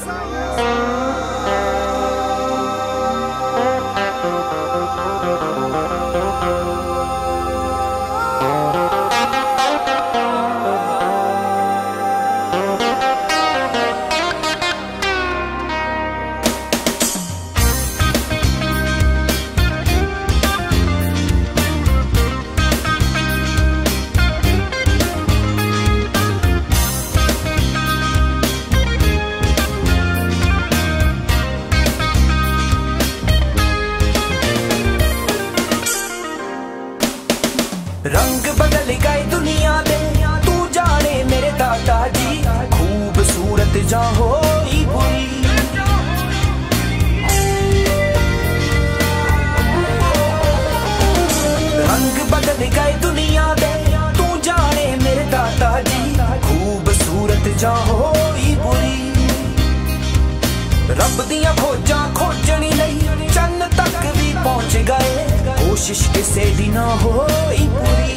रंग बदल गए दुनिया दे, तू जाने मेरे दादा जी, खूबसूरत जा होई बुरी। रंग बदल गए दुनिया दे, तू जाने मेरे दादा जी, खूबसूरत जा होई बुरी। रब दियां खोजां खोजनी लई चन्न तक भी पहुंच गए, कोशिश किसे दी ना होई पूरी।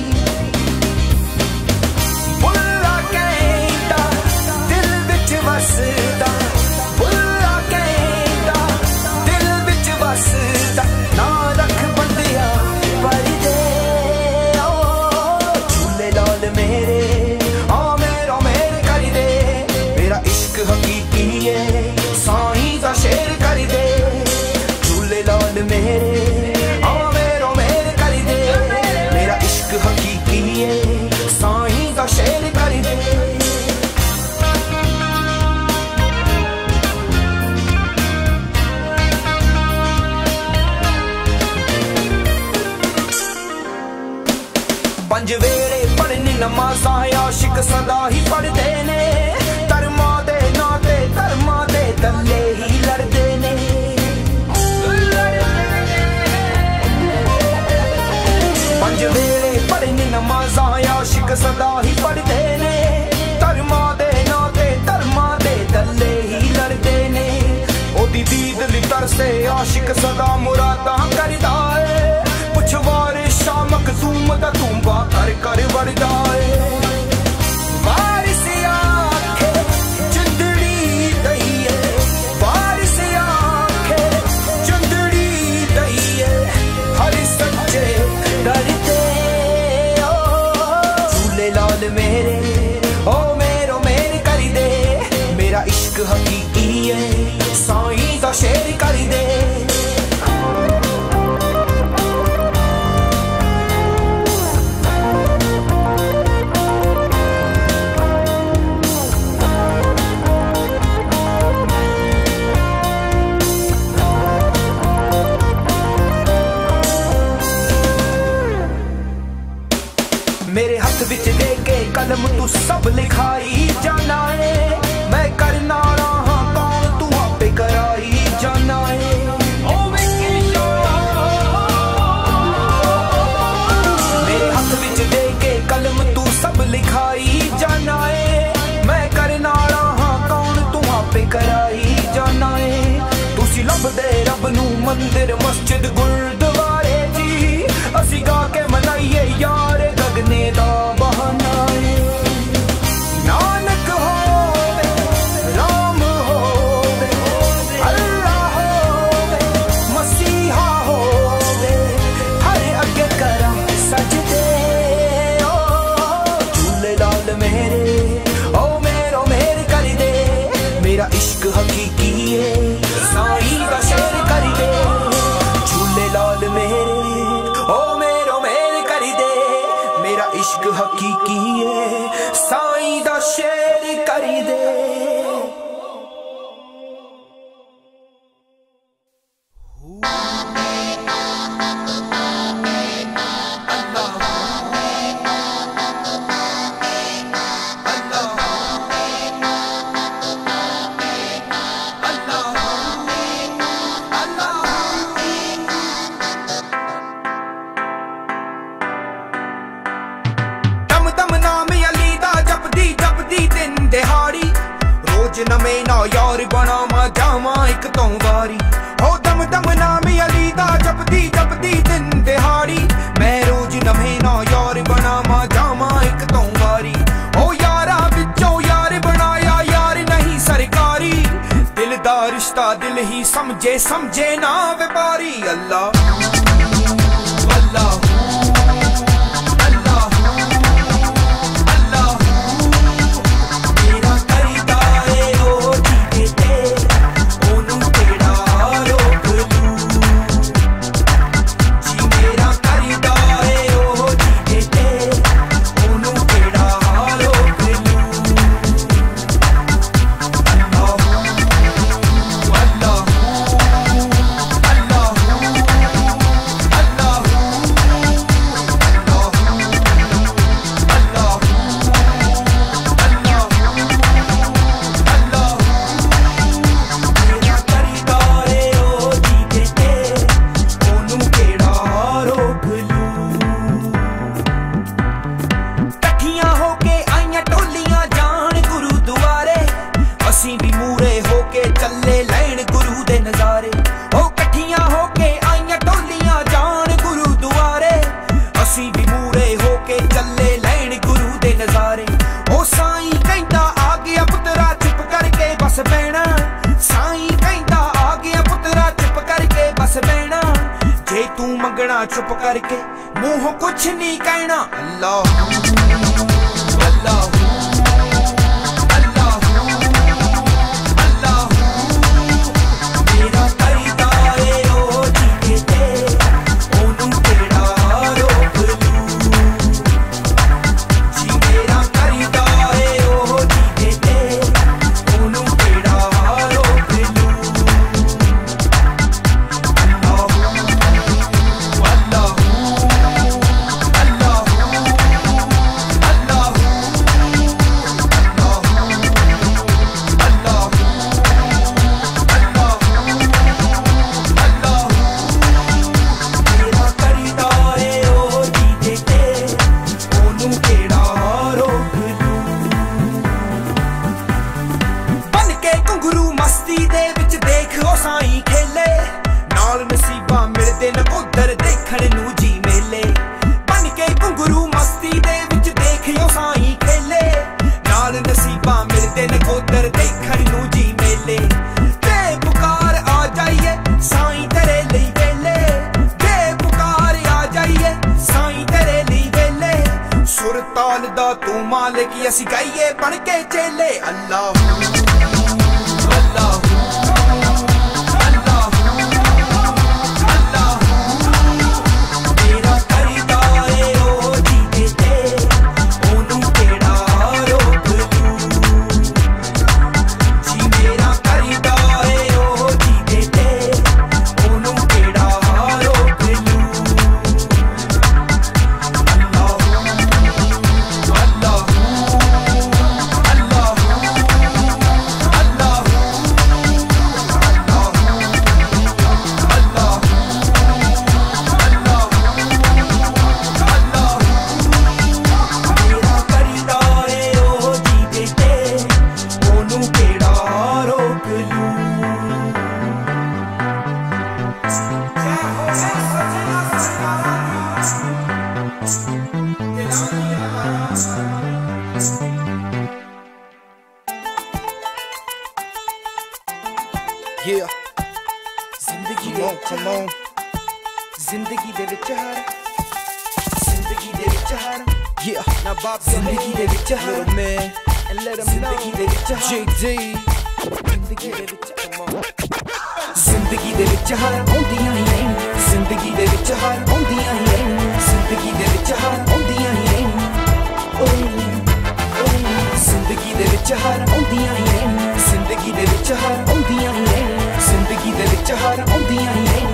बुल्ला कहता दिल विच वसदा, बुल्ला कहता दिल विच वसदा, ना रख बंदिया परदे। झूले लाल मेरे आ मेरा मेरे कर दे, मेरा इश्क हकीकी है साईं दा शेर कर दे। झूले लाल मेरे हकीकी है साईं दा शेर कर दे। पंज वेले पढ़ने नमाज़ां आशिक सदा ही पढ़दे ने, धर्मा दे नाते धर्मा दे दल्ले ही लड़दे ने। पंज वेले पढ़ने नमाज़ां आशिक सदा ही पढ़दे ने, धर्मा दे नाते धर्मा दे दल्ले ही लड़दे ने। ओदी दीद ली तरसे आशिक सदा मुरादां करदा है, पुछवार शाह मखदूम दा तूंबा कर कर वरदा है। वारिस आखे चंदड़ी दईए, वारिस आखे चंदड़ी दईए, हर सच्चे डरते। झूले लाल मेरे ओ मेरो मेरे कर दे, मेरा इश्क हकीकी है साईं दा शेर कर दे। मेरे हाथ विच दे के कलम तू सब लिखाई जाना है, मैं करना रहा कौन तू आपे कराई जाना है। मेरे हाथ विच दे के कलम तू सब लिखाई जाना है, मैं करना रहा कौन तू आपे कराई जाना है। तुसी लभदे रब नू मंदिर मस्जिद गुरुद्वारे जी, असी गा के मनाइए यार गगने दा बहाना है। नानक होवे राम होवे अल्लाह होवे मसीहा होवे, हर अगे करा सजदे। झूले लाल मेरे ओ मेरो मेरे कर दे, मेरा इश्क हकीकी है साईं दा शेर कर दे। झूले लाल मेरे ओ मेरो मेरे कर दे, मेरा इश्क हकीकी है साईं दा शेर कर दे। नमें ना यार बना मा जावा एक तो वारी, हो दम दम नाम अली दा जपदी जपदी दिन दिहाड़ी। मैं रोज नमें ना यार बना मा जावा एक तो वारी, हो यारा बिचों यार बनाया यार नहीं सरकारी। समझे समझे ना व्यापारी। अल्लाह अल्लाह चुप करके मुंह कुछ नहीं कहना। अल्लाह अल्लाह तू मालिक असी गाइए बन के चेले। अल्लाह अल्लाह Yeah. जिंदगी come on. जिंदगी दे विच हार, जिंदगी दे विच हार. Yeah. Now Bob जिंदगी दे विच हार man and let him know. जिंदगी दे विच हार. JD. जिंदगी दे विच come on. जिंदगी दे विच हार आउंदियां ही नहीं. जिंदगी दे विच हार आउंदियां ही नहीं. जिंदगी दे विच हार आउंदियां ही नहीं. जिंदगी दे विच हार आउंदियां ही नहीं. जिंदगी दे विच हार आउंदियां ही नहीं. जिंदगी दे विच हार आउंदियां ही नहीं.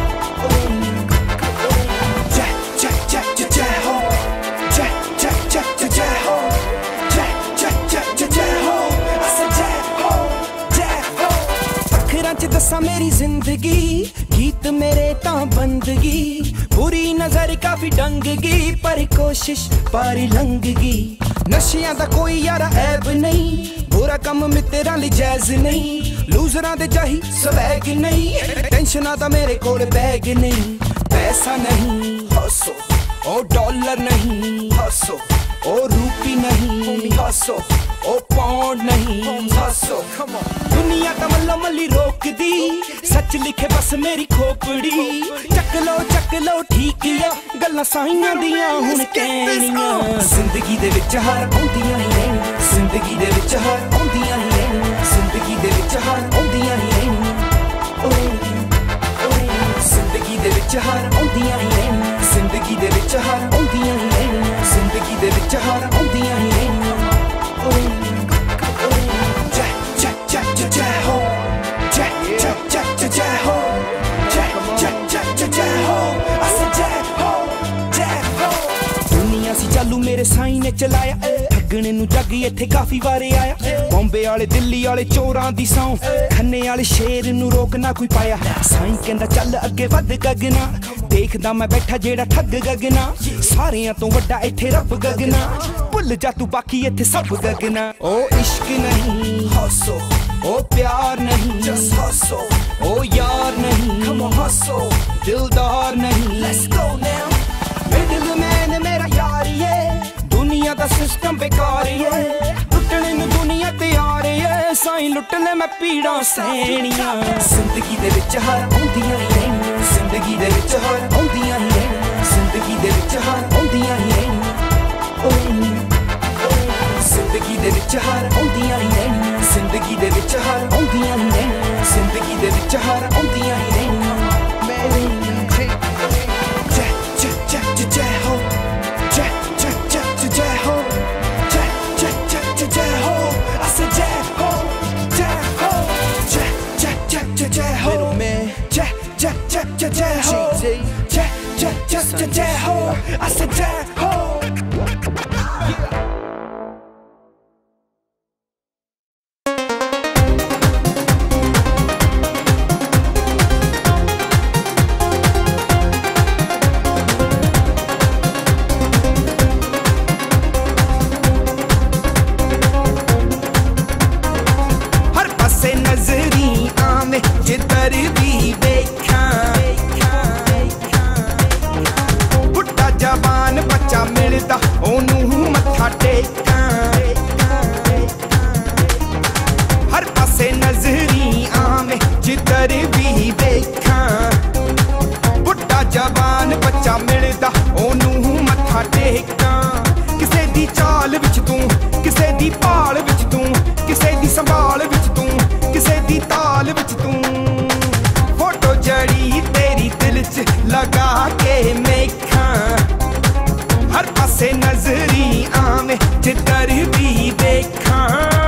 जय जय जय जय जय हो. जय जय जय जय जय हो. जय जय जय जय जय हो. अस जय हो जय हो. अखरां च दसां मेरी जिंदगी गीत मेरे तां बंदगी. बुरी नजर काफी डंगगी पर कोशिश पारी लंघगी. नशियां दा कोई यारा ऐब नहीं. बुरा कम मित्तरां लई जायज़ नहीं. लूजरां दे चाही स्वैग नहीं. टेंशनां दा मेरे कोल बैग नहीं. पैसा नहीं हसो ओ डॉलर नहीं हसो ओ रूपी नहीं हसो ओ पाउंड नहीं हसो दुनिया तो मल्लो मल्ली रोक दी सच लिखे बस मेरी खोपड़ी चक लो ठीक या गल्लां साइयां दियां हुण कहनियां जिंदगी दे विच हार आउंदियां ही रहनियां जिंदगी दे विच हार आउंदियां ही रहनियां जिंदगी दे विच हार आउंदियां ही रहनियां जिंदगी दे विच हार आउंदियां ही रहनियां जिंदगी दे विच हार आउंदियां ही रहनियां जिंदगी दे विच हार आउंदियां ही रहनियां दुनिया सी चालू मेरे साईं ने चलाया ठगने नू जग इत्थे काफी वारे आया बॉम्बे वाले दिल्ली वाले चोरां दी सौं खन्ने वाले शेर नू रोकना कोई पाया साईं कहंदा चल अगे वध गगना देखदा मैं बैठा जेड़ा ठग गगना सारियां तो वड्डा इत्थे रब गगना भुल जा तू बाकी इत्थे सब गगना ओ इश्क नहीं हंसो ओ प्यार नहीं जस्ट हंसो ओ यार नहीं कम ऑन हंसो दिलदार नहीं लेट्स गो नाउ मिडलमैन मेरा यार ये दुनिया दा सिस्टम बेकार ये लुटने नू दुनिया तैयार ये साईं लुट ले मैं पीड़ा सहनियां जिंदगी दे विच हार आउंदियां ही रहनियां जिंदगी दे विच हार आउंदियां ही रहनियां जिंदगी दे विच हार आउंदियां ही रहनियां जिंदगी दे विच हार आउंदियां ही रहनियां जिंदगी दे विच हार आउंदियां ही रहनियां जिंदगी दे विच हार आउंदियां ही रहनियां I said that ho. हर पासे नजरी आवे जिधर भी देखा जवान बच्चा मिलदा ओनू मत्था टेका हर पासे नजरी आवे जिधर भी देखा बुढ़ा जवान बच्चा मिलदा ओनू मत्था टेका किसे दी चाल विच तू किसे दी भाल विच तू किसे दी संभाल विच तू किसे दी ताल विच तू फोटो जड़ी तेरी दिल च लगा के मेखा हर पासे नजरी आवे जिधर भी देखा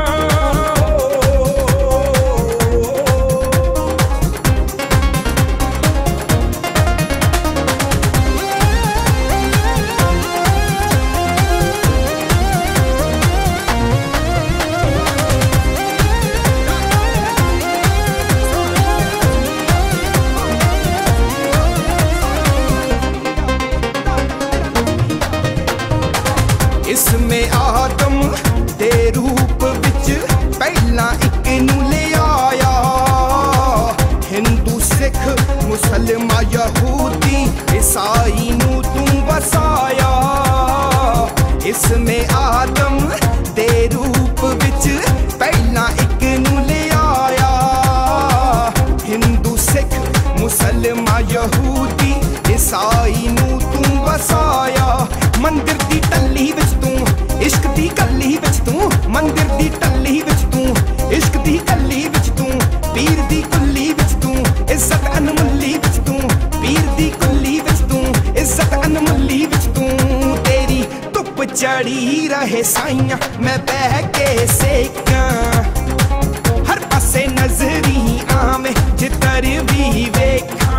इसमें आदम दे रूप विच पहला इक नू ले आया हिंदू सिख मुसलमान यहूदी ईसाई नू तू बसाया इसमें आदम दे रूप विच पहला इक नू ले आया हिंदू सिख मुसलमान यहूदी ईसाई नू तू बसाया मंदिर दी टल्ली विच तू इश्क दी कल्ली विच तू मंदिर दी टल्ली विच तू इश्क दी कल्ली विच तू पीर दी कुल्ली विच तू इज्जत अनमुल्ली विच तू पीर दी कुल्ली विच तू इज्जत अनमुल्ली विच तू तेरी धुप चढ़ी रहे साइयां मैं बह के सेका हर पासे नजरी आवे जिधर भी वेखा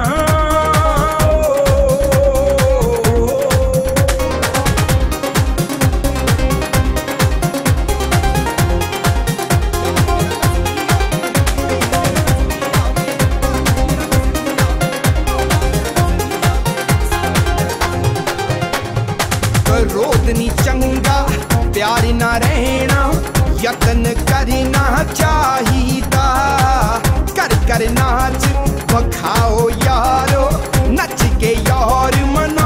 क्रोध नी चंगा प्यार ना रहना यतन करना चाहिदा कर कर नाच बखाओ यारो नच के यार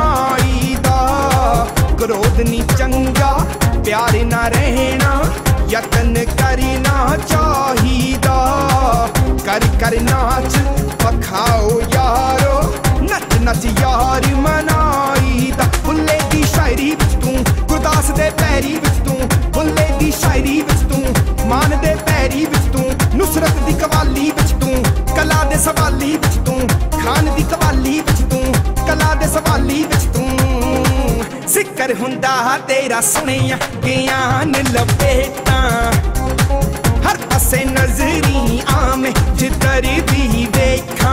मनाईदा क्रोध नी चंगा प्यार ना रहना यतन करना चाहिदा, कर कर नाच पखाओ यारो, नच नच यार मनाईदा। बुल्ले दी शायरी विच तू, गुरदास दे पैरी विच तू, बुल्ले दी शायरी विच तू, मान दे पैरी विच तू, नुसरत दी कवाली विच तू, कला दे सवाली विच तू, खान दी कवाली विच तू, कला दे सवाली विच तू। जिक्र हुंदा तेरा सुनिया ज्ञान लपेटा, हर पासे नजरी आमे जिधर भी देखा।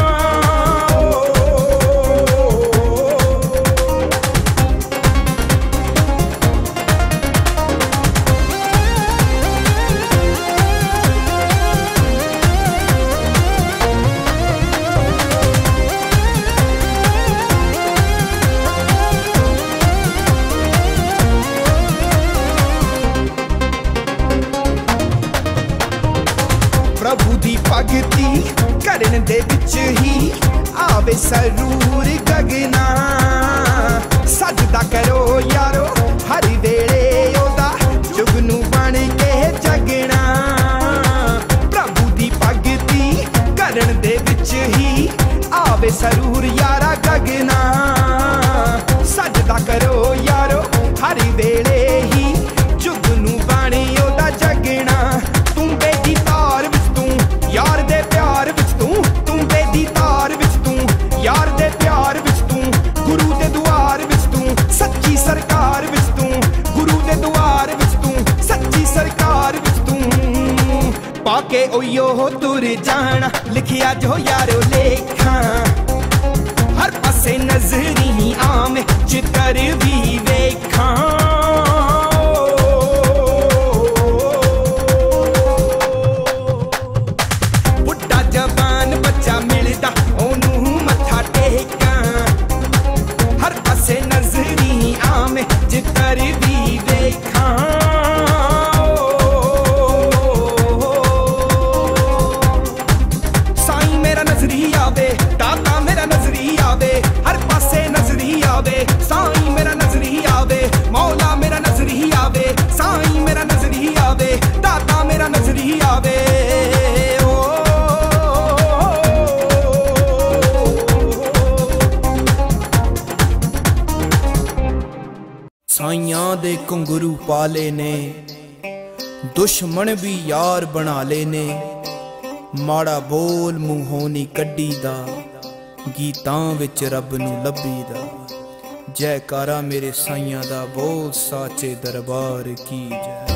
प्रभु दी भगती करन दे विच ही आवे सरूर गगना, सजदा करो यारो हर वेले ओदा, जुगनू बन के जगना। प्रभु दी भगती करन दे विच ही आवे सरूर यारा गगना, सजदा करो यारो हर वेले ही, जुगनू बन ओदा जगना। तू बेदी तार यार दे प्यार विच तू, तू बेदी तार विच तू, यार दे प्यार विच तू, गुरु दे दुआर विच तू, सच्ची सरकार विच तू, गुरु दे दुआर विच तू, सच्ची सरकार विच तू। पाके ओयो तुर जाना लिखिया जो यारो लेखा, हर पासे नजरी आमे जिधर भी वेखा। मिलदा ओनू मत्था टेका, हर पासे नजरी आमे जिधर भी देखा। साईं मेरा नजरी आवे, दाता मेरा नजरी आवे, हर पासे नजरी आवे। साईं मेरा नजरी आवे, मौला मेरा नजरी आवे, साईं मेरा नजरी आवे, दाता मेरा नजरी आवे। साइयां दे घुंगरू पाले ने, दुश्मन भी यार बना लेने, माड़ा बोल मूहों नी कड्डी दा, गीतां विच रब नू लब्भी दा। जयकारा मेरे साइयां दा बोल साचे दरबार की जय।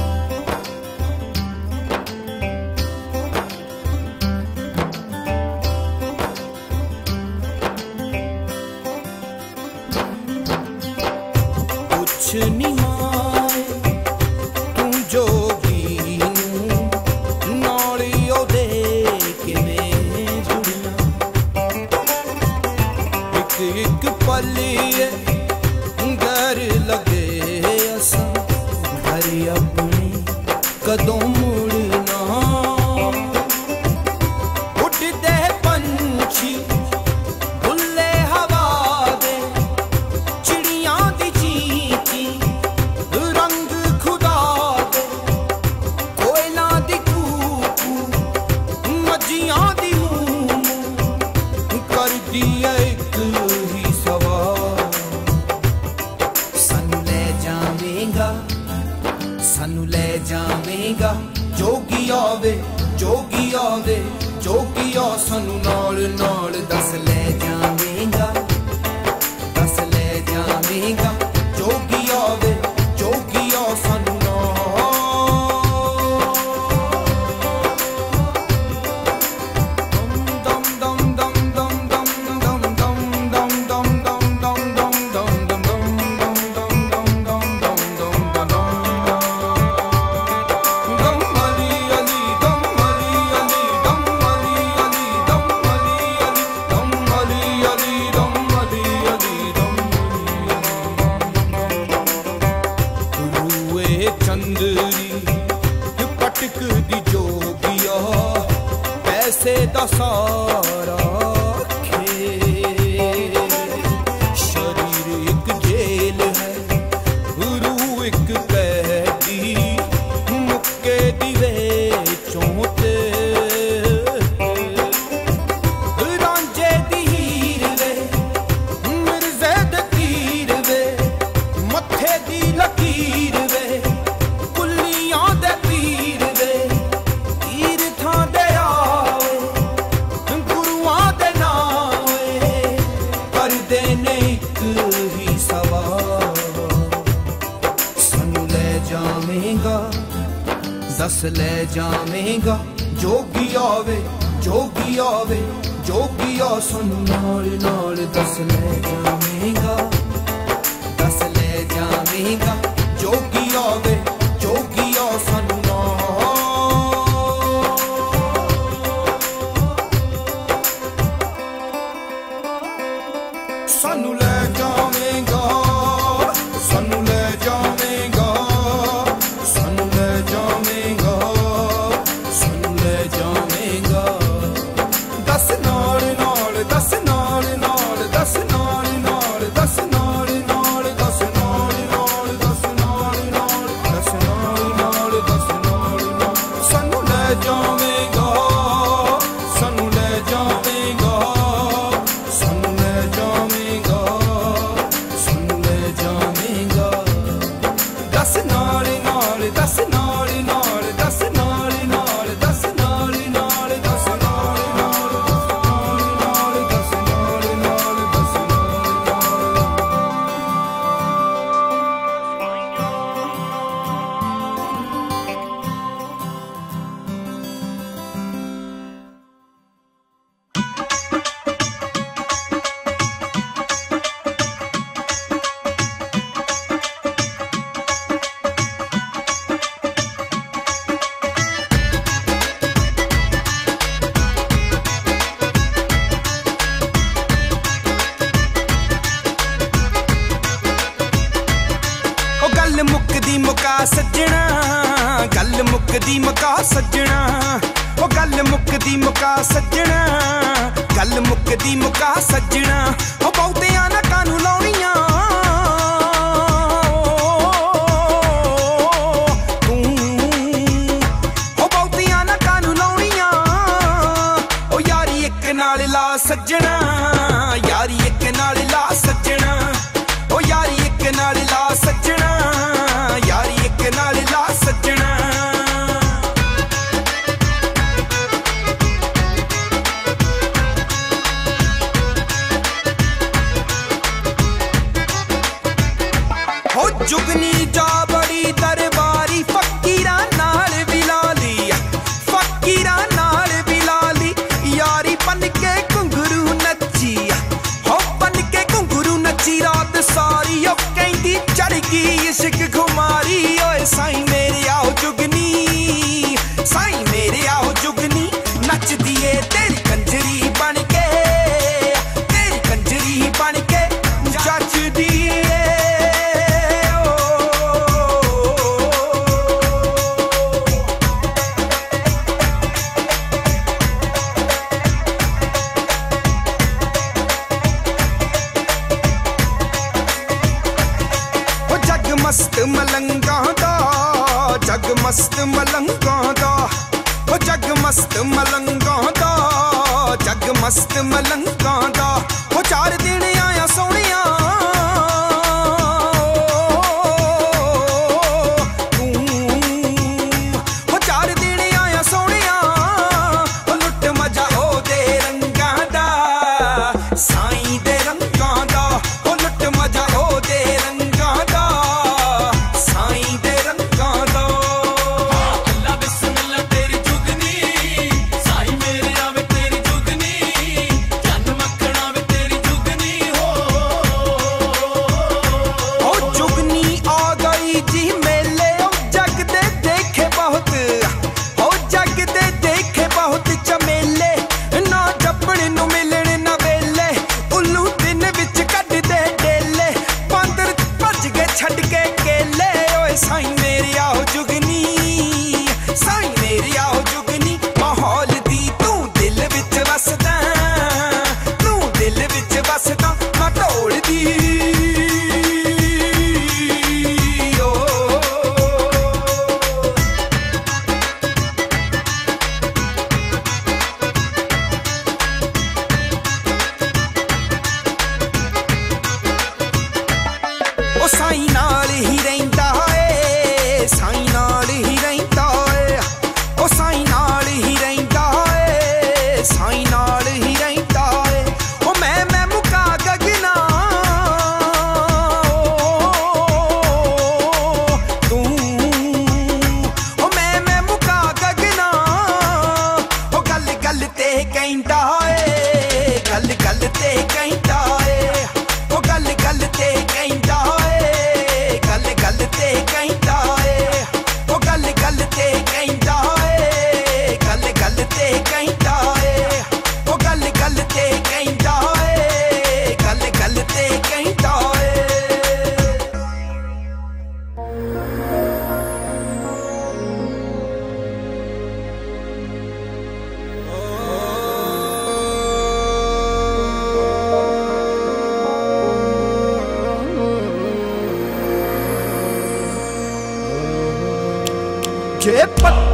नी माए तू जोगी नूं नाली ओदे किवें जुड़ना, एक एक पलिए घर लगे असां, घर अपने कदों मुड़ना। उड़दे पंछी बुल्ले हवा दे, चिड़ियां दी सानू ले जावेगा, जोगी आवे जोगी आवे, जोगी आ सानू नाल नाल दस ले जावेगा, दस ले जावेगा। जोगी आवे जोगी आ सानू पैसे दा सारा खेल, शरीर एक जेल है, रूह एक कैदी, मुक्के दस ले जावेगा जोगी आवे जोगी आवे जोगी आ सानू नाल नाल दस ले जावेगा दस ले जावेगा जोगी आवे जोगी आ सानू सानू ले जावेगा सानू ले जावेगा सानू ले जावेगा सानू ले जावेगा दस नाल नाल दस नाल नाल दस नाल नाल दस नाल नाल दस नाल नाल दस नाल नाल दस नाल नाल दस नाल नाल सानू ले जावेगा सानू ले जावेगा सानू ले जावेगा सानू ले जावेगा दस नाल नाल दस नाल नाल दस नाल नाल दस नाल नाल दस नाल नाल दस नाल नाल दस नाल गल मुकदी मुका सजना गल मुकदी मुका सजना ओ गल मुकदी मुका सजना गल मुकदी मुका सजना ओ बहुतियां ना कानू लाउणियां तू ओ बहुतियां ना कानू लाउणियां ओ यारी एक नाल ला सजना यारी एक नाल ला सजना ओ यारी एक नाल ला सजना यारी एक नाल ला सजना हो जुगनी जा बड़ी दरबारी फकीरा नाल बिलाली फकीरा नाल बिलाली यारी बन के घुंघरू नची हो बन के घुंघरू नची रात सारी ओ कहंदी चढ़ गई इश्क खुमारी ओए साईं मेरे आओ जुगनी साईं मेरे आओ जुगनी नच दिए तेरी कंजरी बन के तेरी कंजरी बन के जच दिए मस्त मलंगा दा जग मस्त मलंगा दा ओ जग मस्त मलंगा दा जग मस्त मलंगा दा ओ चार दिन आया सोनिया तू ओ चार दिन आया सोनिया ओ लुट मजा ओ दे रंगा दा साईं दे रंगा दा ओ लुट मजा ओ दे रंगा दा साईं नाल ही रहिंदा ए साईं नाल ही रहिंदा ए ओ साईं नाल ही रहिंदा ए साईं नाल ही रहिंदा ए ओ मैं मुका गगना तू ओ मैं मुका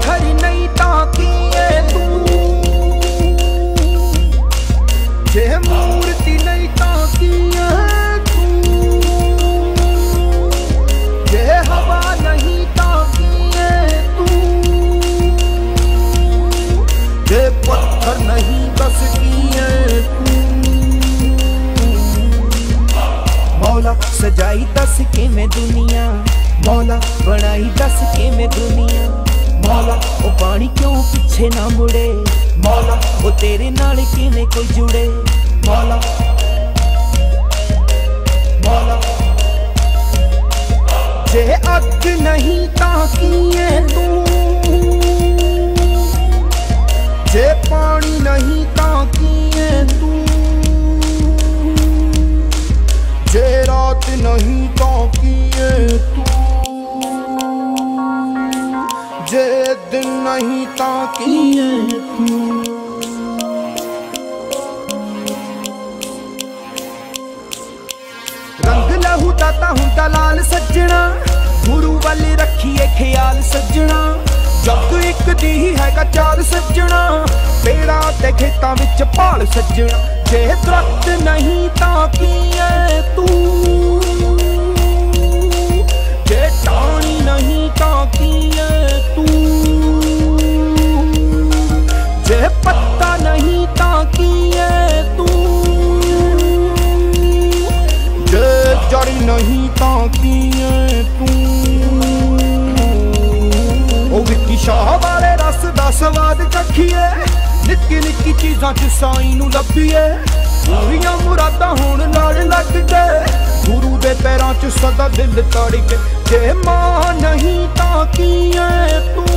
पत्थर नहीं ताकी है तू, जे मूर्ति नहीं ताकी है तू, जे हवा नहीं ताकी है तू, जे पत्थर नहीं बस की है तू। मौला सजाई दस के में दुनिया, मौला बनाई दस के में दुनिया, मौला वो पानी क्यों पीछे ना मुड़े, मौला वो तेरे नाल किने कोई जुड़े, मौला मौला जे अग नहीं ताकी है तू, जे पानी नहीं ताकी है तू, जे रात नहीं ताकी है तू, जे दिन नहीं ताकी है तू। रंग लहू दाता हुंदा लाल सज्जना, गुरु वाले रखिए ख्याल सज्जना, जग एक दी हैगा चार सज्जना, पेड़ा ते खेतां विच भाल सज्जना, जे दरख्त नहीं ताकी है तू, जे टाणी नहीं ताकी है तू, जे पत्ता नहीं ताकी है तू, जे जड़ नहीं ताकी है तू। ओ विक्की शाह वाले रस दा स्वाद चखिए, निक्की निक्की चीजां च साईं नूं लभीए, पूरियां मुरादां होण नाल लग गए, गुरु दे पैरां च सदा दिल तड़के, जे मां नहीं ताकी है तू,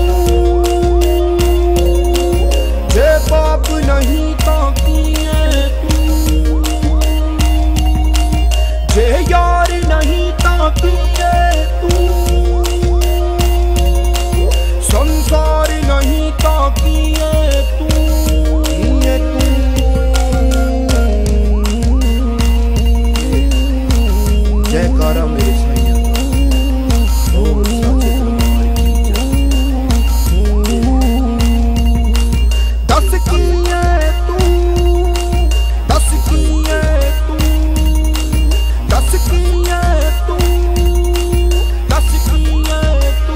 जे बाप नहीं ताकी है तू, जे यार नहीं ताकी है तू, संसार नहीं ताकी है तू, ये तू जयकारा मेरे सैया दस की है तू, दस की है तू, दस की है तू, दस की है तू,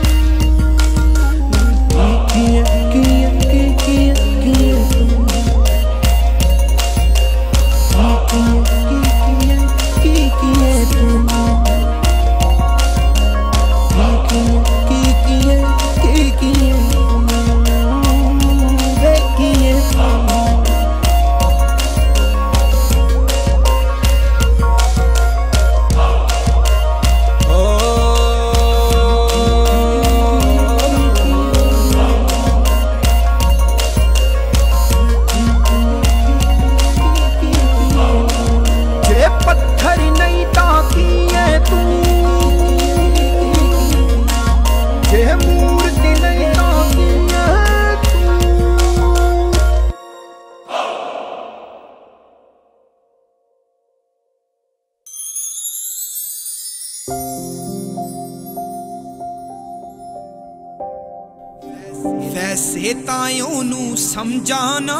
वैसे तायों नू समझाना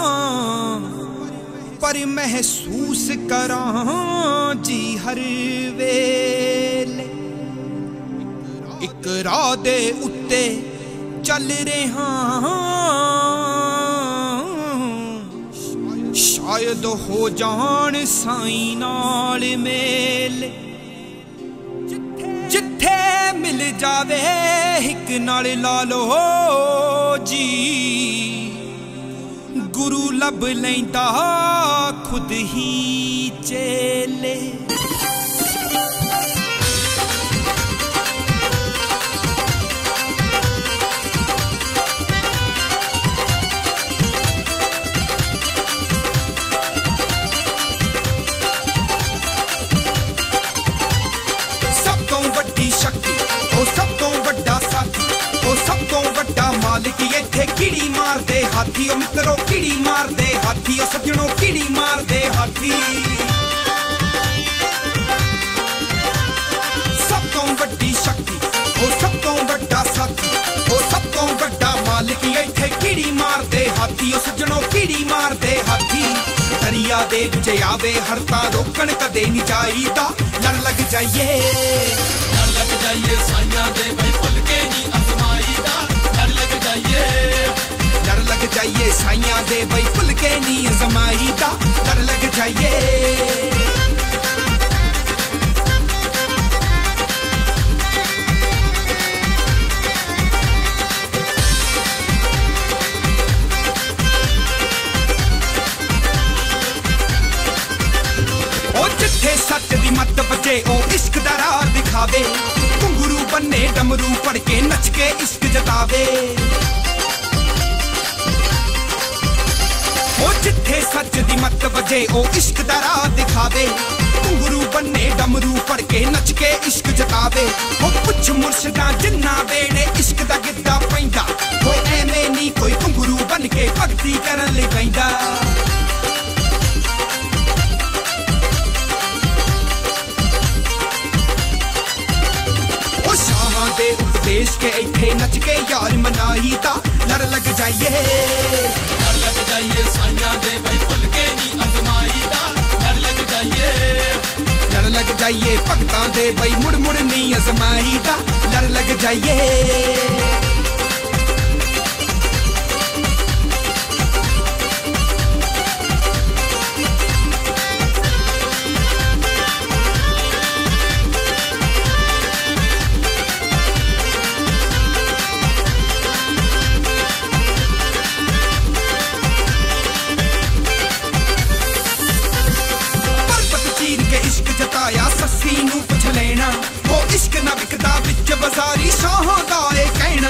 पर महसूस करां जी हर वेले, इक राह दे उत्ते चल रहा शायद हो जान साईं नाल मेल, जिथे मिल जावे हिक नाल ला लो जी, गुरु लब लैंदा खुद ही चेले। सब तो वड्डी शक्ति ओ सब तो वड्डा साथी ओ सब तो वड्डा मालिक, इत्थे किड़ी मार दे हाथी ओ मित्रों किड़ी मार दे हाथी ओ सज्जणों किड़ी मार दे हाथी। सब तो वड्डी शक्ति ओ सब तो वड्डा साथी ओ सब तो वड्डा मालिक, तेज जे आवे हरता रोकण कदे नहीं चाहिदा लड़ लग जाइए साइयां दे भाई भुल के नहीं अजमाईदा लड़ लग जाइए साइयां दे भाई भुल के नहीं अजमाईदा लड़ लग जाइए सच दी मत बचे ओ इश्क दा राह दिखावे घुंगरू बन्ने डमरू पड़ के नच के इश्क जतावे ओ जिथे सच दी मत बजे ओ इश्क दा राह दिखावे घुंगरू बन्ने डमरू पड़ के नच के इश्क जतावे ओ पुछ मुर्शदा जिन्ना वेड़े इश्क दा गिद्दा पैंदा ओ एवें नहीं कोई घुंगरू बन के भगती करन लई पैंदा दे उपदेश के इथे नच के यार मनाईदा लड़ लग जाइए साइयां दे भाई भुल के नहीं अजमाईदा लड़ लग जाइए भगतां दे भाई मुड़ मुड़ नहीं अजमाईदा लड़ लग जाइए सस्सी नू पुछ लेना वो इश्क ना विकदा विच बाजारी शाहां दा ए कहना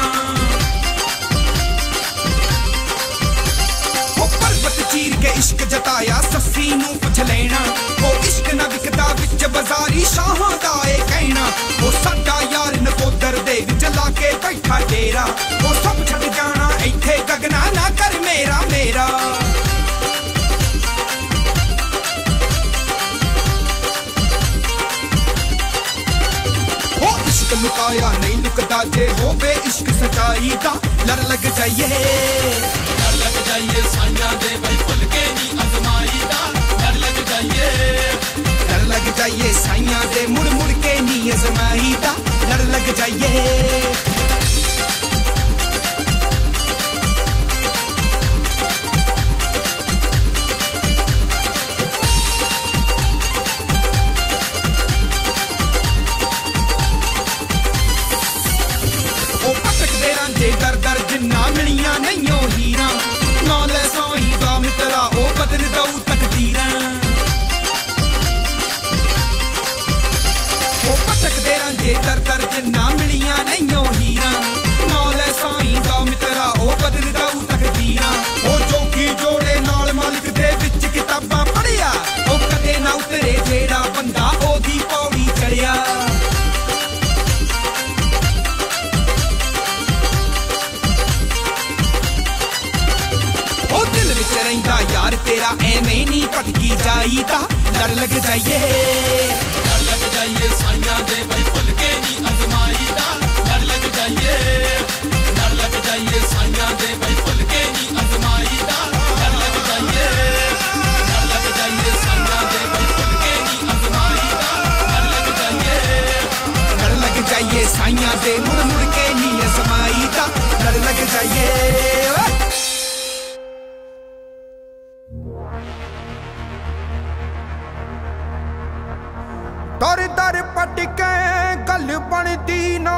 वो पर्वत चीर के इश्क जताया सस्सी नू पुछ लेना वो इश्क ना विकदा विच बाजारी शाहां दा ए कहना वो साडा यार नकोदर दे विच ला के बैठा डेरा वो सब छड़ जाना इथे गगना ना कर मेरा मेरा लुकाया नहीं लुकदा जे होवे इश्क सच्चाई दा लड़ लग जाइए साइयां दे भाई भुल के नहीं अजमाईदा लड़ लग जाइए साइयां दे मुड़ मुड़ के नहीं अजमाईदा लड़ लग जाइए दर दर जिन्ना मिलियां नहीं ओ हीरा ना ले साई दा मित्रा ओ बदल दऊ तकदीरां ओ भटकदे रंजे दर दर जिन्ना मिलियां नहीं ओ हीरा ना ले साई दा मित्रा ओ बदल दऊ तकदीरां ओ जोगी जोड़े नाल मालिक दे विच किताबां पढ़िया ओ कदे ना उतरे जेड़ा बंदा ओदी पौड़ी चढ़िया रहिंदा यार तेरा एवें नहीं भटकी जाईदा लड़ लग जाइए साइयां दे भाई भुल के नहीं अजमाईदा लड़ लग जाइए साइयां दे भाई भुल के नहीं अजमाईदा लड़ लग जाइए साइयां दे भाई भुल के नहीं अजमाईदा लड़ लग जाइए साइयां दे मुड़ मुड़ के नहीं अजमाईदा लड़ लग जाइए दर दर पटके गल बनती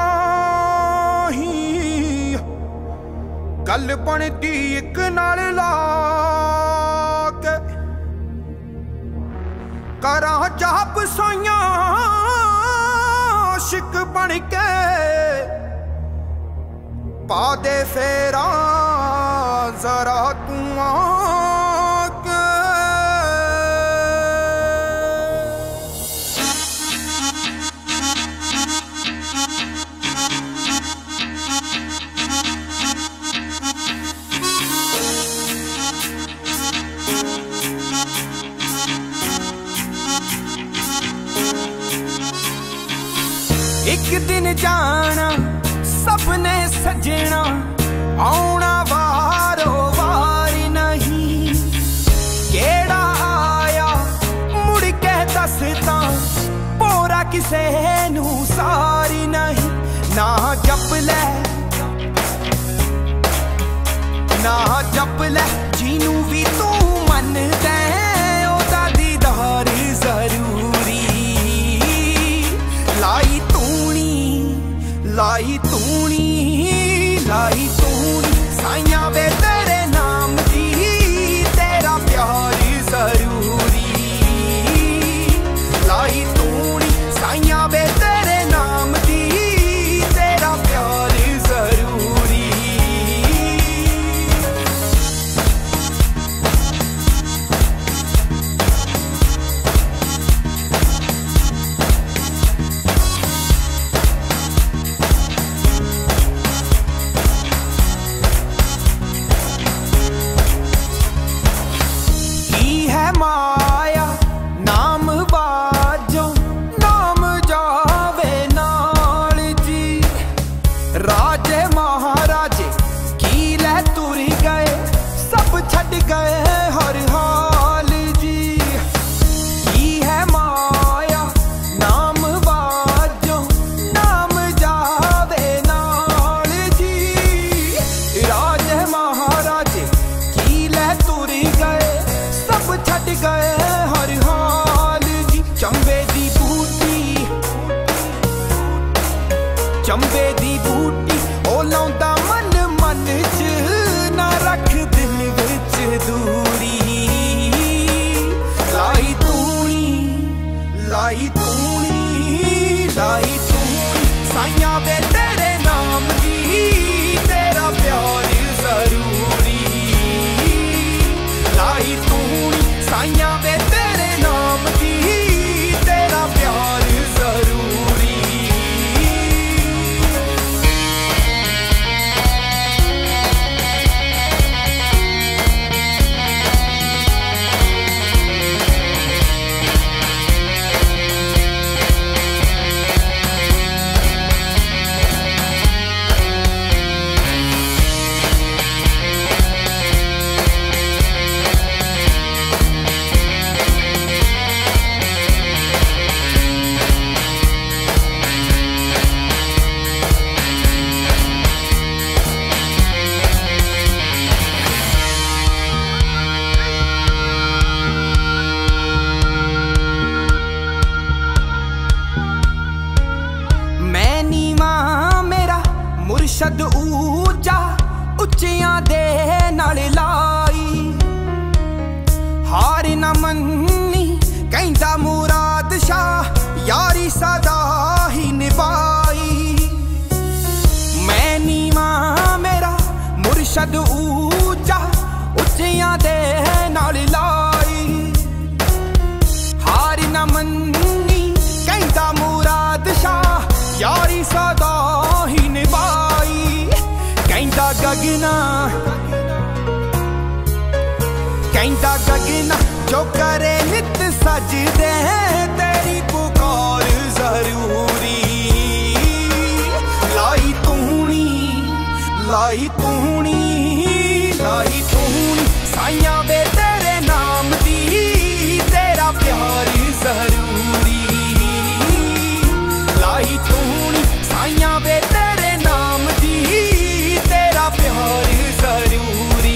नहीं गल बनती एक नाल ला के करा जाप साइयां शिक बन के पा दे फेरा जरा तू आके एक दिन जाना सबने सजना आउना वारो वार नहीं केड़ा आया किसे नू सारी नहीं, ना जप ले ना जप ले, जिनू भी तू मन दे ओदा दीदार जरूरी। लाई तूनी लाई तूनी लाई तूनी, साइया वे तेरे नाम दी, तेरा प्यार जरूरी। लाई तूनी साइया वे तेरे नाम दी, तेरा प्यार जरूरी। माया नाम बाजो नाम जावे नाल जी, राजे महाराजे की लै तुर गए, सब छड़ गए हर हाल जी। की है माया नाम बाजो नाम जावे नाल जी, राजे महाराजे की लै तुर गए, सब छड़ गए हर हाल जी। चंबे दी बूटी चंबे दी बूटी, ओ लाउंदा मन मन च, ना रख दिल विच दूरी। लाई तूनी लाई तूनी लाई तूनी, साइया वे तेरे नाम दी, तेरा प्यार जरूरी। लाई तूनी साइया वे तेरे नाम दी, तेरा प्यार जरूरी। मुर्शद ऊंचा उच्चियां दे नाल लाई, हार ना मन्नी कहंदा मुराद शाह, यारी सदा ही निभाई। मैं नीवा मेरा मुर्शद ऊंचा उच्चियां दे नाल लाई, हार ना मन्नी कहंदा मुराद शाह, यारी सदा ही निभाई। कहंदा गगना जो करे नित सजदे, तेरी पुकार जरूरी। लाई तूनी लाई तूनी लाई तूनी, साइया वे तेरे नाम दी, तेरा प्यार जरूरी। लाई तूनी साइया वे तेरे नाम दी, तेरा प्यार जरूरी।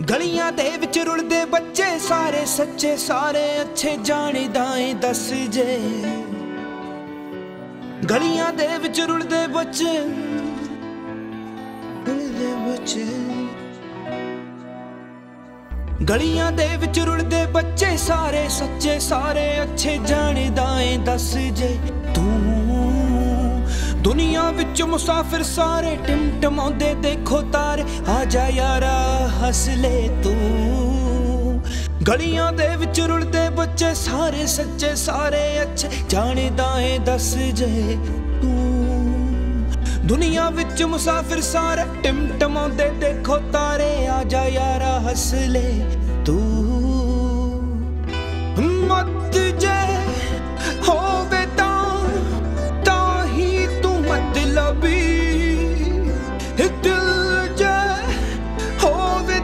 गलियां दे विच रुलदे बच्चे सारे सच्चे सारे अच्छे जानिदा ऐ दस जे गलियां दे विच रुलदे बच्चे गलियां दे विच रुलदे बच्चे सारे सच्चे सारे अच्छे जानिदा ऐ दस जे तू दुनिया विच मुसाफिर सारे टिमटिमाउंदे देखो तारे आजा यारा हस ले तू गलियां दे विच रुलदे बच्चे सारे सच्चे सारे अच्छे जानिदा ऐ दस जे तू दुनिया विच मुसाफिर सारे टिमटिमाउंदे देखो तारे आजा यारा हस ले तू मत जे होवे ताही तू मतलबी दिल जे होवे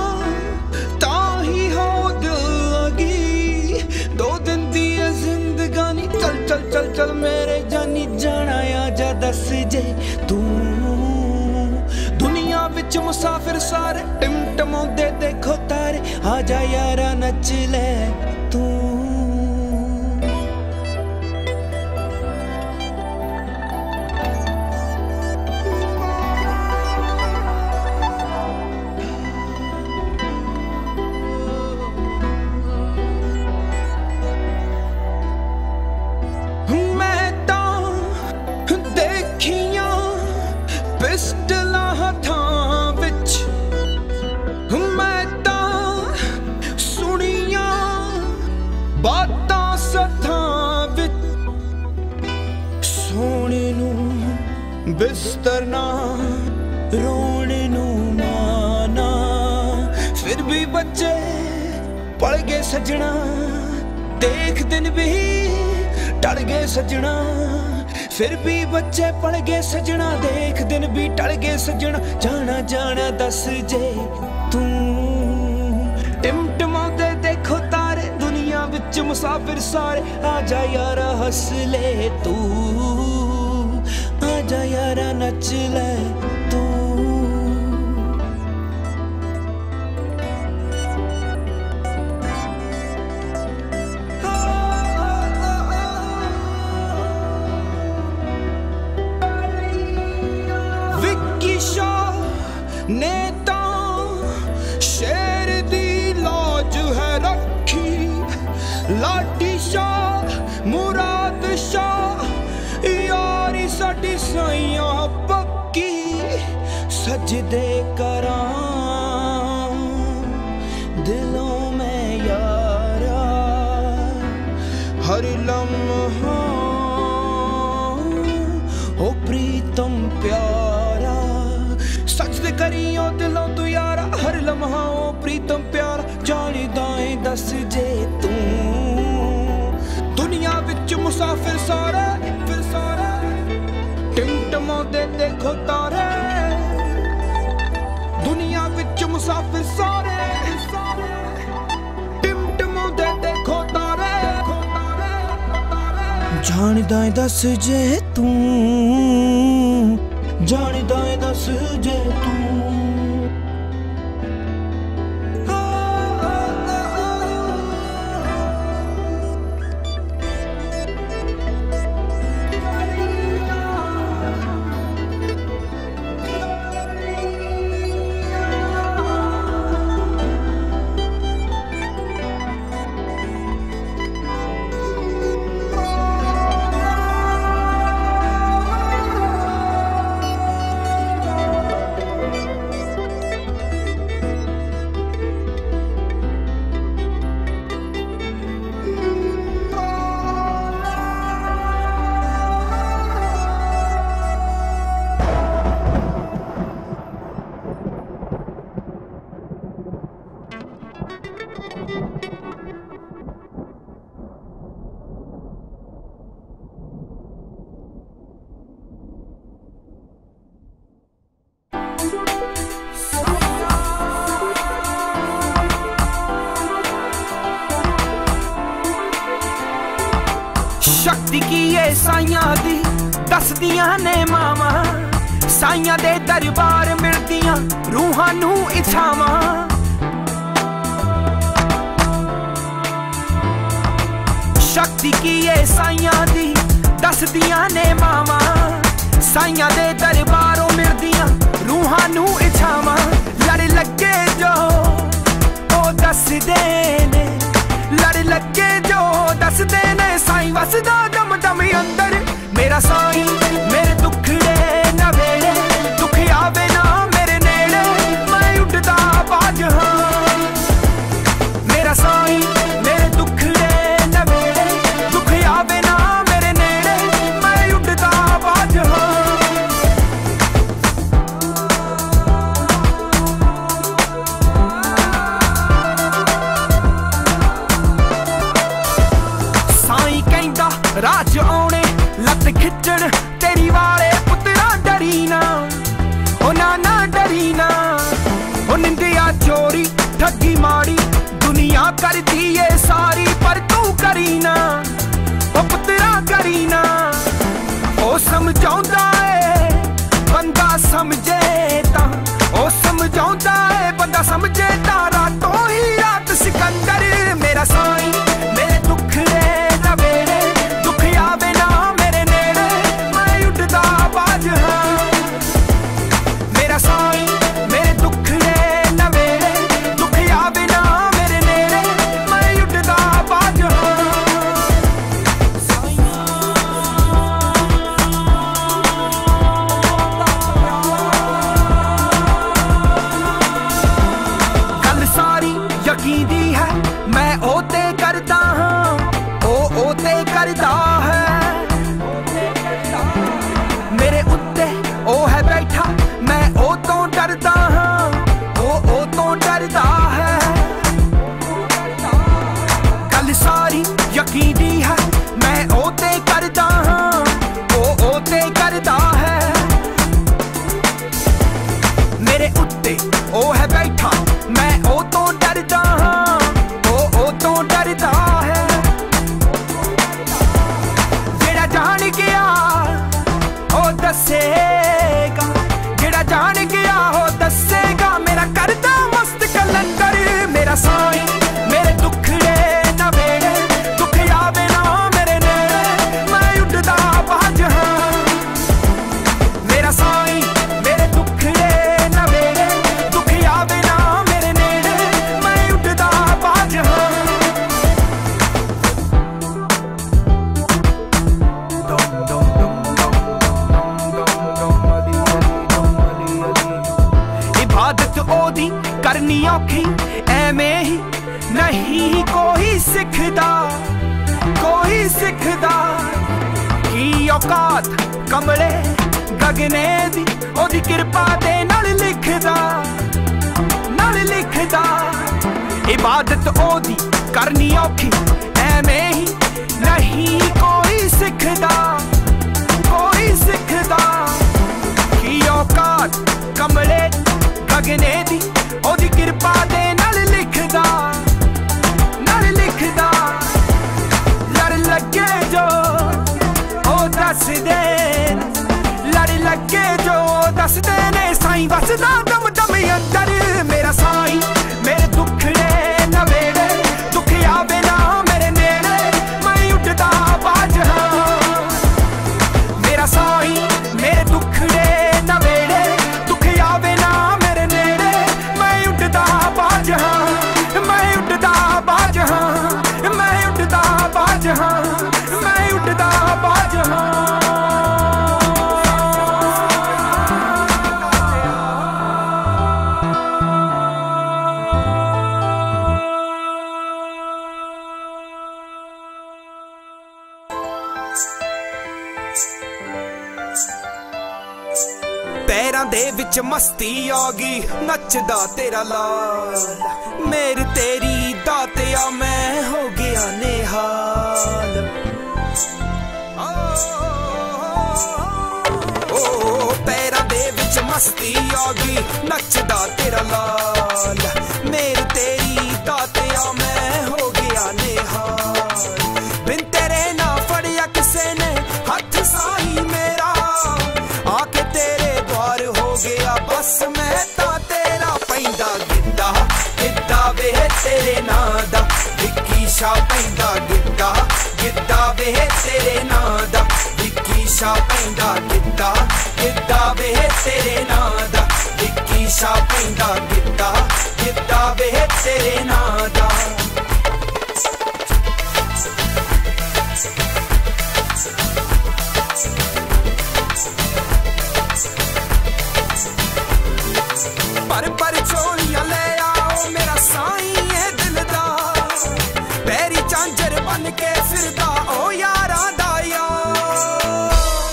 ताही हो दिल लगी दो दिन दी जिंदगानी चल चल चल चल मेरे जानी जाना आजा दस जे तू दुनिया विच मुसाफिर सारे टिमटिमाउंदे देखो तारे आजा यारा नच ले तू बिस्तर ना रोने नू माना फिर भी बच्चे पड़ गए सजना देख दिन भी टल गए सजना फिर भी बच्चे पड़ गए सजना देख दिन भी टल गए सजना जाना जाना दस जे तू टिमटिमाउंदे देखो तारे दुनिया विच मुसाफिर सारे आजा यारा हस ले तू आजा यारा नच ले तू विक्की शॉ ने शेर दी लौज है रखी लाठी शाह मुराद शाह यारी साडी साइयां पक्की सजदे करां दिलों में यारा हर लम्हा हो प्रीतम प्यारा सजदे करियो दिलों तू यारा हर लम्हा हो प्रीतम प्यारा जानिदा ऐ दस जे तू दुनिया विच मुसाफिर सारे फिर सारे टिमटिमाउंदे देखो तारे दुनिया विच मुसाफिर सारे टिमटिमाउंदे देखो तारे जानिदा ऐ दस जे तू जानिदा ऐ दस जे तू शक्ति की ये साइयां दी दसदियां ने मावा साइयां दे दरबार मिलदियां रूहां नू इछावां शक्ति की ये साइयां दी दसदियां ने मावा साइयां दे दरबारों मिलदियां रूहां नू इछावां लड़ लगे जो ओ दसदे ने लड़ लगे जो दसदे ने साईं वसदा दम दम अंदर मेरा साईं मेरे दुखड़े ना वेले दुख आवे ना मेरे नेड़े मैं उड़दा बाज हां मेरा साईं मेरे दुखड़े ना वेले दुख आवे ना मेरे नेड़े मैं उड़दा बाज हां राज आने लत खिचण तेरी वाले पुत्रा डरी ना ओ नाना डरी ना ओ निंदिया चोरी ठगी माड़ी दुनिया करती ये सारी पर तू करी ना ओ पुत्रा करी ना ओ समझाउंदा है बंदा समझे ता ओ समझाउंदा है बंदा समझे ता रातों ही रात सिकंदर मेरा साईं मेरे दुखड़े ना वेले मेरा साईं मेरे दुखड़े ना वेले दुख आवे ना मेरे नेड़े मैं उड़दा बाज गल सारी यकीन दी है मैं ओते करदा हां ओते करदा है मेरे उत्ते ओ है बैठा मैं ओ तो डरदा हां ओ तो डरदा है गल सारी यकीन दी है मैं ओ ते करदा हां ओ ते करदा है मेरे उत्ते ओ है बैठा मैं ओ तो डरदा हां ओ तो डरदा है जेड़ा जान गया ओ दसेगा जेड़ा जान गया हो दसेगा मेरा करदा मस्त कलंदर मेरा साईं मेरे दुखड़े ना वेले दुख आवे ना मेरे नेड़े मैं उड़दा बाज हां मेरा साईं मेरे दुखड़े ना वेले दुख आवे ना मेरे नेड़े मैं उड़दा बाज हां करनी औखी एवें ही नहीं कोई सिखदा की औकात कमले गगने दी ओदी कृपा दे नाल लिखदा इबादत ओदी करनी औखी एवें ही नहीं कोई सिखदा की औकात कमले गगने दी ओदी कृपा दे नाल लिखदा लड़ लगे जो ओ दसदे लड़ लगे जो दसदे ने साईं वसदा दम दम अंदर मेरा साईं मेरे दुखड़े ना वेले दुख आवे ना मेरे नेड़े मैं उड़दा बाज हां मेरा साईं मेरे दुखड़े ना वेले दुख आवे ना मेरे नेड़े मैं उड़दा बाज हां मैं उड़दा बाज हां मैं उड़दा बाज हां मैं उड़दा बाज हां पैरां दे विच मस्ती आ गई नचदा तेरा लाल मेरी तेरी दातिया मैं हो गया निहाल ओ पैरां दे विच मस्ती आ गई नचदा तेरा लाल मेरी तेरी दातिया मैं हो गया निहाल बिन तेरे ना फड़िया किसे ने हथ साई मेरा आके तेरे द्वार हो गया बस मैं ता तेरा पैंदा गिद्दा गिद्दा वे तेरे नां दा विक्की शा पैंदा गिद्दा तेरे नां दा विक्की शा पैंदा गिद्दा गिद्दा वे तेरे नां दा विक्की शा पैंदा गिद्दा गिद्दा वे तेरे नां दा पर चोलियां ले आओ मेरा साईं है दिलदार पैरी झांझर बन के फिरदा ओ यारां दा यार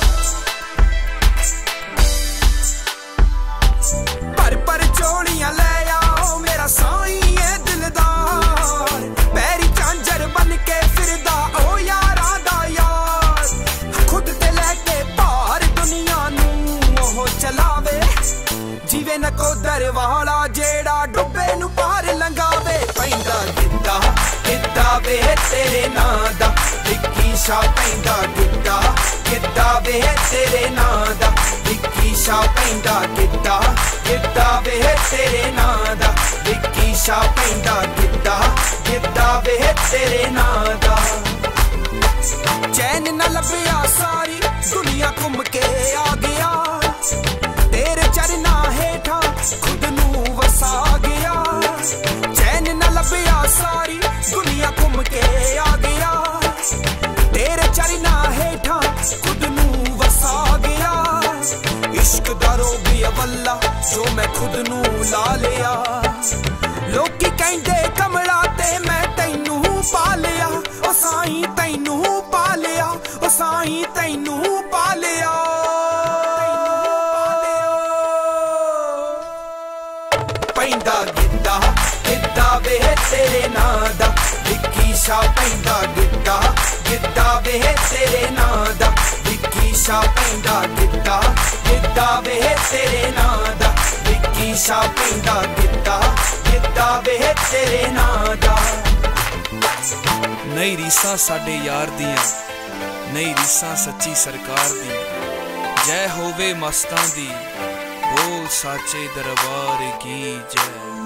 पर चोलियां ले आओ मेरा साईं है दिलदार पैरी झांझर बन के फिरदा ओ यारां दा यार खुद ते लेके पार दुनिया नूं ओह चलावे जीवे नकोदर वाला जेड़ा डुबे नू पार लंघावे पैंदा गिद्दा गिद्दा वे तेरे नां दा विक्की शा पैंदा गिद्दा गिद्दा वे तेरे नां दा विक्की शा पैंदा गिद्दा गिद्दा वे तेरे नां दा विक्की शा पैंदा गिद्दा गिद्दा वे तेरे नां दा चैन न लभया सारी दुनिया घूम के आ गया तेरे चरना हेठा खुद नू वसा गया चैन न लभया सारी दुनिया घूम के आ गया तेरे चरना हेठा खुद नू वसा गया इश्क दा रोग अवल्ला जो मैं खुद नू ला लिया लोकी कहंदे कमला ते मैं तैनू पा लिया ओ साईं तैनू पा लिया ओ साईं तैनू पा लिया पैंदा गिद्दा गिद्दा वे तेरे नां दा विक्की शा पैंदा गिद्दा गिद्दा वे तेरे नां दा विक्की शा पैंदा गिद्दा गिद्दा वे तेरे नां दा विक्की शा पैंदा गिद्दा गिद्दा वे तेरे नां दा नहीं रीसां साडे यार दियां नहीं रीसां सच्ची सरकार दी जय होवे मस्तां दी बोल साचे दरबार की जय।